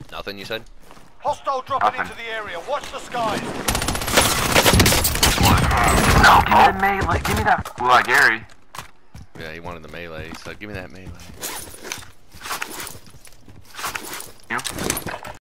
Nothing, you said? Hostile dropping into the area. Watch the skies. No, give me the melee. Give me that Gulag Gary. Yeah, he wanted the melee, so give me that melee.